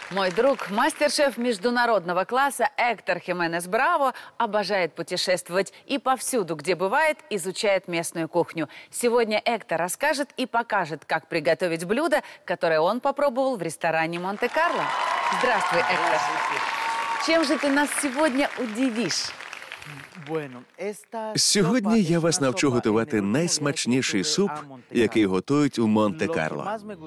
Мой друг, мастер-шеф международного класса Эктор Хименес Браво обожает путешествовать и повсюду, где бывает, изучает местную кухню. Сегодня Эктор расскажет и покажет, как приготовить блюдо, которое он попробовал в ресторане Монте-Карло. Здравствуй, Эктор. Чем же ты нас сегодня удивишь? Сьогодні я вас навчу готувати найсмачніший суп, який готують у Монте-Карло.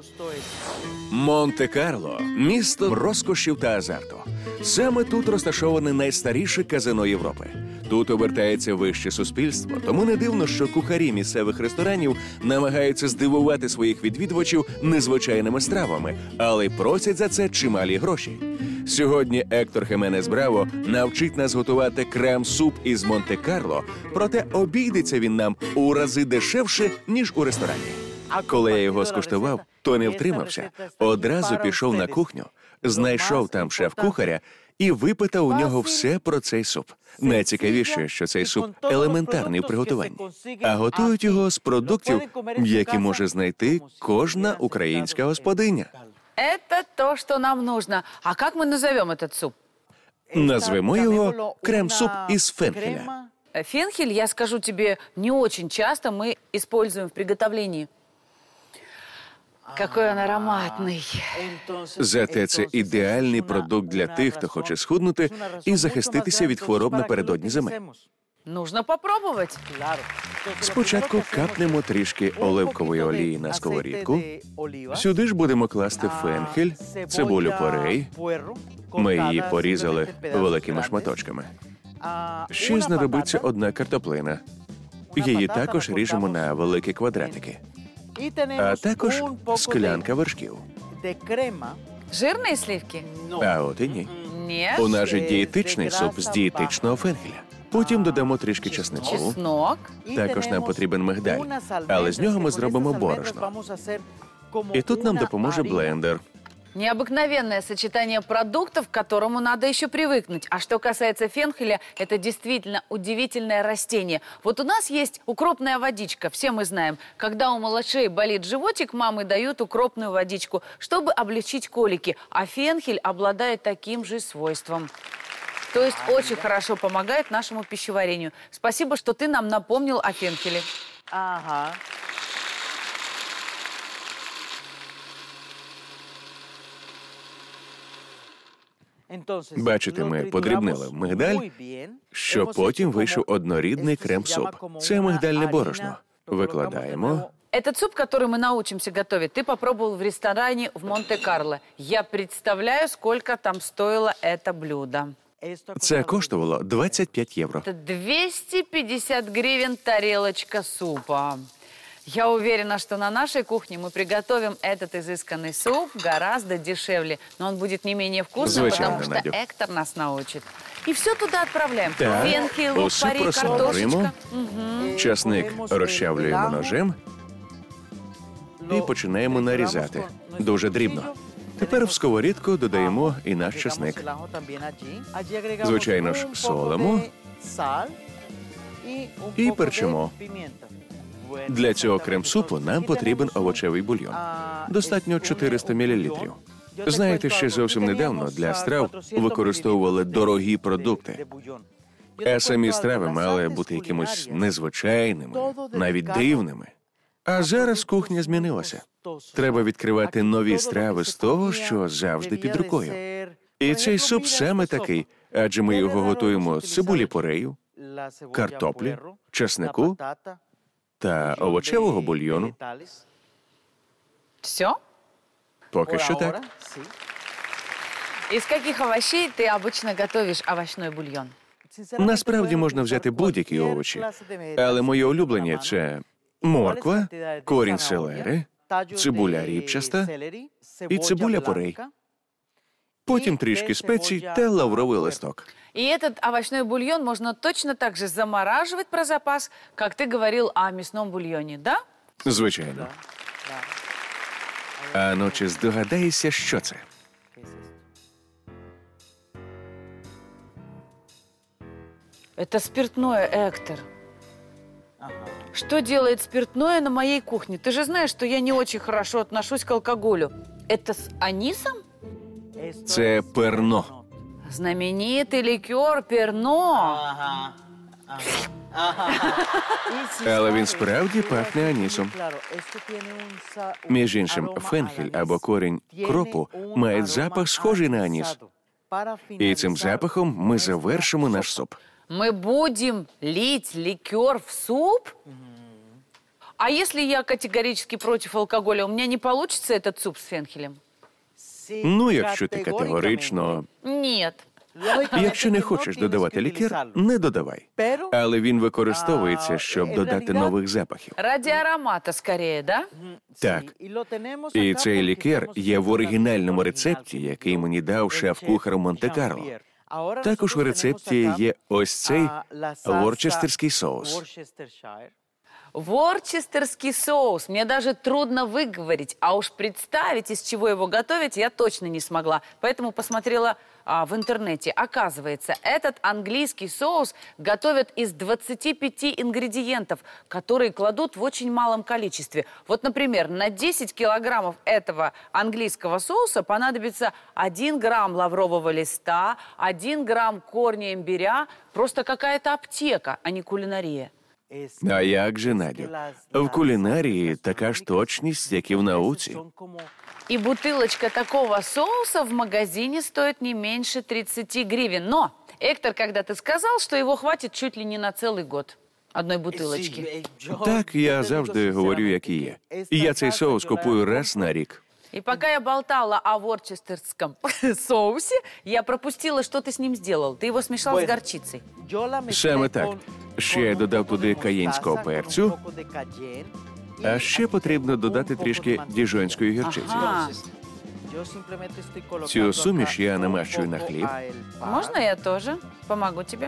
Монте-Карло – місто розкошів та азарту. Саме тут розташоване найстаріше казино Європи. Тут обертається вище суспільство, тому не дивно, що кухарі місцевих ресторанів намагаються здивувати своїх відвідувачів незвичайними стравами, але й просять за це чималі гроші. Сьогодні Ектор Хименес Браво навчить нас готувати крем-суп із Монте-Карло, проте обійдеться він нам у рази дешевше, ніж у ресторані. Коли я його скуштував, то не втримався. Одразу пішов на кухню, знайшов там шеф-кухаря і випитав у нього все про цей суп. Найцікавіше, що цей суп елементарний в приготуванні, а готують його з продуктів, які може знайти кожна українська господиня. Это то, что нам нужно. А как мы назовем этот суп? Назвемо його крем-суп із фенхеля. Фенхель, я скажу тебе, не очень часто мы используем в приготовлении. Какой он ароматный. Зате це ідеальний продукт для тих, хто хоче схуднути і захиститися від хвороб напередодні зими. Нужно попробовать. Спочатку капнемо трішки оливкової олії на сковорідку. Сюди ж будемо класти фенхель, цибулю порей. Ми її порізали великими шматочками. Ще знадобиться одна картоплина. Її також ріжемо на великі квадратики. А також склянка вершків. Жирные сливки? А от і ні. Нет. У нас же дієтичний суп з дієтичного фенхеля. Потім додамо трішки чеснику. Чеснок. Також нам потрібен мигдаль, але з нього ми зробимо борошно. І тут нам допоможе блендер. Необыкновенное сочетание продуктов, к которому надо еще привыкнуть. А что касается фенхеля, это действительно удивительное растение. Вот у нас есть укропная водичка, все мы знаем. Когда у малышей болит животик, мамы дают укропную водичку, чтобы облегчить колики. А фенхель обладает таким же свойством. То есть очень хорошо помогает нашему пищеварению. Спасибо, что ты нам напомнил о фенхеле. Ага. Бачите, ми подрібнили мигдаль, щоб потім вийшов однорідний крем-суп. Це мигдальне борошно. Викладаємо. Этот суп, который мы научимся готовить, ты попробовал в ресторане в Монте-Карло. Я представляю, сколько там стоило это блюдо. Це коштувало 25 євро. Это 250 гривен тарелочка супа. Я уверена, что на нашей кухне мы приготовим этот изысканный суп гораздо дешевле. Но он будет не менее вкусным, Звичайно, потому что Надю. Эктор нас научит. И все туда отправляем. Так, Фенхель, лук, усе порей, просмажуємо. картошечка. Часник розчавлюємо ножем і починаємо нарізати. Дуже дрібно. Тепер в сковорідку додаємо і наш часник. Звичайно ж, солимо і перчимо. Для цього крем-супу нам потрібен овочевий бульйон. Достатньо 400 мл. Знаєте, ще зовсім недавно для страв використовували дорогі продукти. А самі страви мали бути якимось незвичайними, навіть дивними. А зараз кухня змінилася. Треба відкривати нові страви з того, що завжди під рукою. І цей суп саме такий, адже ми його готуємо з цибулі порею, картоплі, чеснику та овочевого бульйону. Все? Поки що так. Из каких овощей ты обычно готовишь овощной бульон? Насправді можна взяти будь-які овочі, але мої улюблені – це морква, корінь селери, цибуля ріпчаста і цибуля порей. Потім трішки спецій та лавровий листок. И этот овощной бульон можно точно так же замораживать про запас, как ты говорил о мясном бульоне, да? Звичайно. А ну чи здогадаєшся, що це? Это спиртное, Эктор. Что делает спиртное на моей кухне? Ты же знаешь, что я не очень хорошо отношусь к алкоголю. Это с анисом? Це перно. Знаменитый ликер Перно. Але він справді пахне анісом. Між іншим, фенхель або корінь кропу мають запах схожий на аніс. І цим запахом ми завершимо наш суп. Мы будем лить ликер в суп? А если я категорически против алкоголя, у меня не получится этот суп с фенхелем? Ну, якщо ти категорично... Нет. Якщо не хочеш додавати лікер, не додавай. Але він використовується, щоб додати нових запахів. Ради аромата скорее, да? Так. І цей лікер є в оригінальному рецепті, який мені дав шеф-кухар Монте-Карло. Також у рецепті є ось цей ворчестерський соус. Ворчестерский соус. Мне даже трудно выговорить. А уж представить, из чего его готовить, я точно не смогла. Поэтому посмотрела в интернете. Оказывается, этот английский соус готовят из 25 ингредиентов, которые кладут в очень малом количестве. Вот, например, на 10 килограммов этого английского соуса понадобится 1 грамм лаврового листа, 1 грамм корня имбиря. Просто какая-то аптека, а не кулинария. А як же, Надю? В кулінарії така ж точність, як і в науці. И бутылочка такого соуса в магазине стоит не меньше 30 гривен. Но Эктор когда-то сказал, что его хватит чуть ли не на целый год. Одной бутылочки. Так, я завжди говорю, як і є. І я цей соус купую раз на рік. И пока я болтала о ворчестерском соусе, я пропустила, что ты с ним сделал. Ты его смешал с горчицей. Саме так. Ще я додав туди каєнського перцю, а ще потрібно додати трішки діжонської гірчиці. Ага. Цю суміш я намащую на хліб. Можно я тоже? Помогу тебе.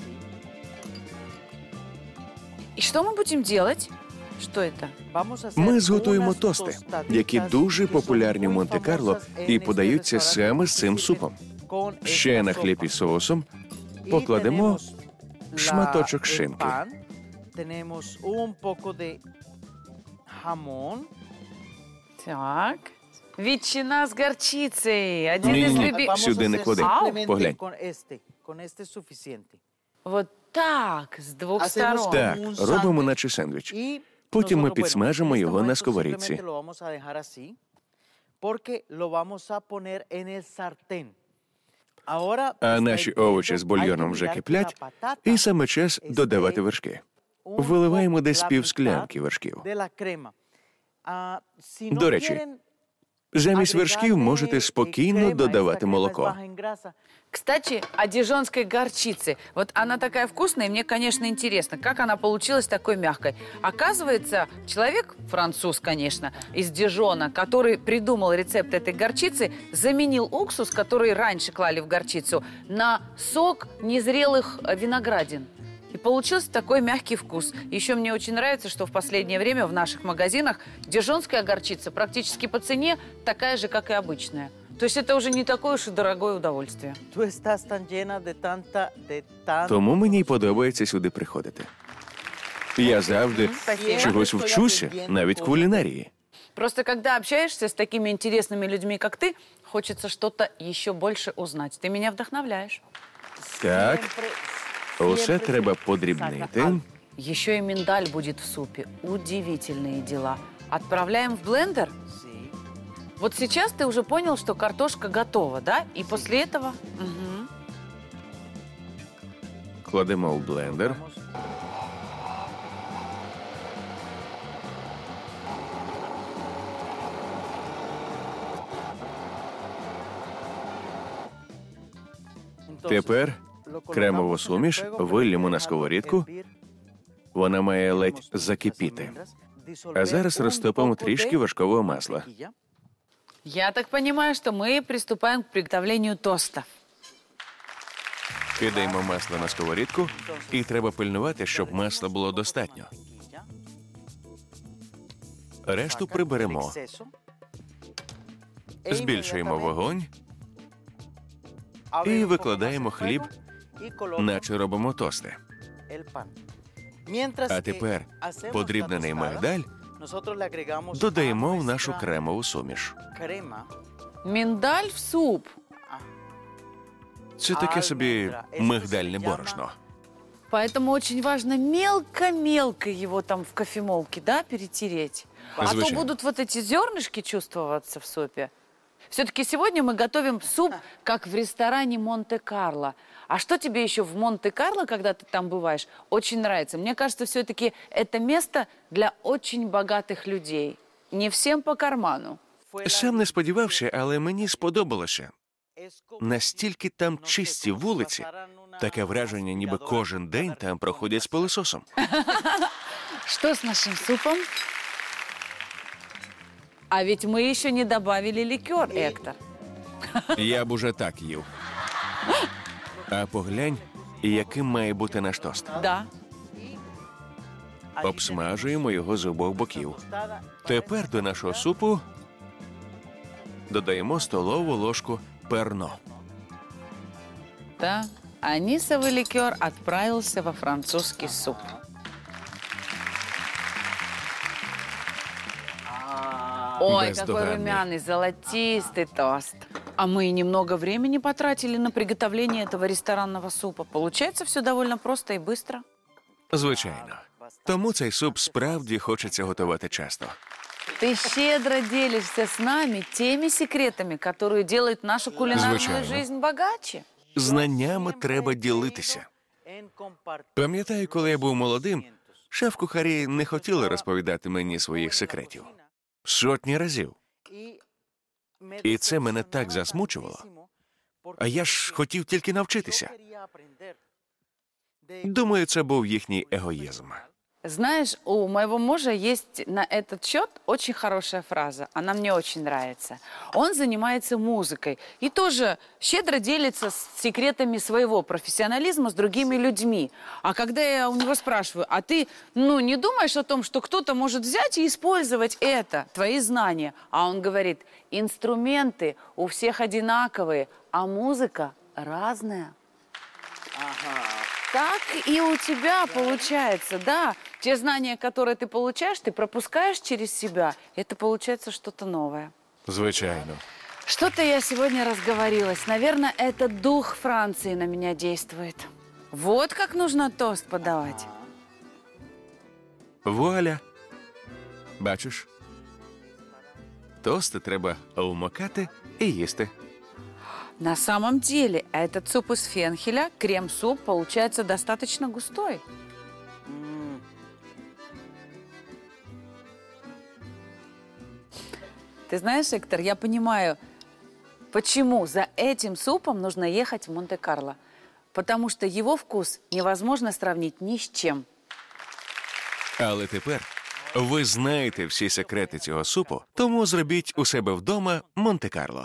И что мы будем делать? Что это? Ми зготуємо тости, які дуже популярні в Монте-Карло і подаються саме з цим супом. Ще на хліб із соусом покладемо шматочок шинки. Так. Ветчина с горчицей. Один из Ні-ні-ні, любимых. сюди не клади. Поглянь. Вот так, с двух сторон. Так, робимо наче сендвіч. Потім ми підсмажимо його на сковорідці. А наші овочі з бульйоном вже киплять, і саме час додавати вершки. Виливаємо десь півсклянки вершків. До речі, замість вершків можете спокійно додавати молоко. Кстати, о дижонской горчице. Вот она такая вкусная, и мне, конечно, интересно, как она получилась такой мягкой. Оказывается, человек, француз, конечно, из Дижона, который придумал рецепт этой горчицы, заменил уксус, который раньше клали в горчицу, на сок незрелых виноградин. И получился такой мягкий вкус. Еще мне очень нравится, что в последнее время в наших магазинах дижонская горчица практически по цене такая же, как и обычная. То есть это уже не такое уж и дорогое удовольствие. Тому мені й подобається сюди приходити. Я завжди чогось вчуся, навіть кулінарії. Просто когда общаешься с такими интересными людьми, как ты, хочется что-то еще больше узнать. Ты меня вдохновляешь. Так, усе треба подрібнити. Еще и миндаль будет в супе. Удивительные дела. Отправляем в блендер? Вот сейчас ты уже понял, что картошка готова, да? И после этого... Мгм. Кладемо в блендер. Тепер кремову суміш вильємо на сковорідку. Вона має ледь закипіти. А зараз розтопимо трішки вершкового масла. Я так понимаю, что мы приступаем к приготовлению тоста. Кидаємо масло на сковорідку, і треба пильнувати, щоб масла було достатньо. Решту приберемо. Збільшуємо вогонь і викладаємо хліб, наче робимо тости. А тепер подрібнений мигдаль додаємо в нашу кремову суміш. Миндаль в суп. Це таке собі мигдальне борошно. Поэтому очень важно мелко-мелко его там в кофемолке, да, перетереть. А то Звучит. будут вот эти зернышки чувствоваться в супе. Все-таки сегодня мы готовим суп, как в ресторане Монте-Карло. А что тебе еще в Монте-Карло, когда ты там бываешь, очень нравится? Мне кажется, все-таки это место для очень богатых людей. Не всем по карману. Сам не сподівався, але мені сподобалося. Настільки там чисті вулиці, таке враження, ніби кожен день там проходять з пилососом. Что с нашим супом? А ведь мы еще не добавили ликер, Эктор. Я б уже так їв. А поглянь, яким має бути наш тост. Да. Обсмажуємо його з обох боків. Тепер до нашого супу додаємо столову ложку перно. Да. Анисовый ликер отправился во французский суп. Ой, какой Бездоганный. румяный, золотистый тост. А мы немного времени потратили на приготовление этого ресторанного супа. Получается все довольно просто и быстро. Звичайно. Тому цей суп справді хочеться готувати часто. Ты щедро делишься с нами теми секретами, которые делают нашу кулинарную Звичайно. жизнь богаче. Знаннями треба ділитися. Пам'ятаю, коли я був молодим, шеф-кухарі не хотіли розповідати мені своїх секретів. Сотні разів. І це мене так засмучувало. А я ж хотів тільки навчитися. Думаю, це був їхній егоїзм. Знаешь, у моего мужа есть на этот счет очень хорошая фраза. Она мне очень нравится. Он занимается музыкой и тоже щедро делится с секретами своего профессионализма с другими людьми. А когда я у него спрашиваю, а ты, не думаешь о том, что кто-то может взять и использовать это, твои знания? А он говорит, инструменты у всех одинаковые, а музыка разная. Так и у тебя получается, да. Те знания, которые ты получаешь, ты пропускаешь через себя. Это получается что-то новое. Звичайно. Что-то я сегодня разговорилась. Наверное, это дух Франции на меня действует. Вот как нужно тост подавать. Вуаля. Бачиш? Тости треба вмокати і їсти. На самом деле, этот суп из фенхеля, крем-суп, получается достаточно густой. Ты знаешь, Эктор, я понимаю, почему за этим супом нужно ехать в Монте-Карло. Потому что его вкус невозможно сравнить ни с чем. Але тепер ви знаєте всі секрети цього супу, тому зробіть у себе вдома Монте-Карло.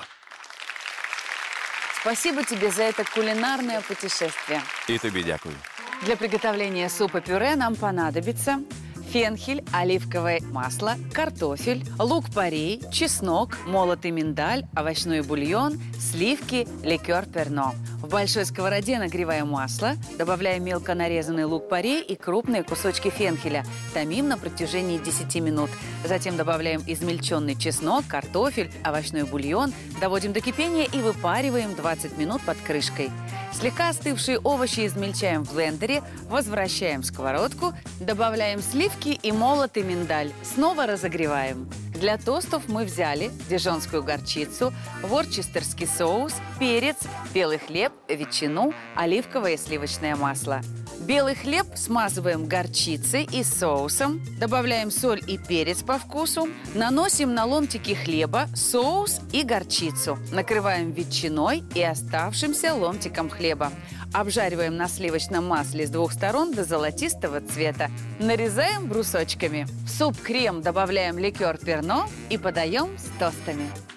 Спасибо тебе за это кулинарное путешествие. І тобі дякую. Для приготовления супа-пюре нам понадобится фенхель, оливковое масло, картофель, лук-порей, чеснок, молотый миндаль, овощной бульон, сливки, ликер перно. В большой сковороде нагреваем масло, добавляем мелко нарезанный лук-порей и крупные кусочки фенхеля. Томим на протяжении 10 минут. Затем добавляем измельченный чеснок, картофель, овощной бульон, доводим до кипения и выпариваем 20 минут под крышкой. Слегка остывшие овощи измельчаем в блендере, возвращаем в сковородку, добавляем сливки и молотый миндаль. Снова разогреваем. Для тостов мы взяли дижонскую горчицу, ворчестерский соус, перец, белый хлеб, ветчину, оливковое и сливочное масло. Белый хлеб смазываем горчицей и соусом, добавляем соль и перец по вкусу, наносим на ломтики хлеба соус и горчицу, накрываем ветчиной и оставшимся ломтиком хлеба. Обжариваем на сливочном масле с двух сторон до золотистого цвета. Нарезаем брусочками. В суп-крем добавляем ликер перно и подаем с тостами.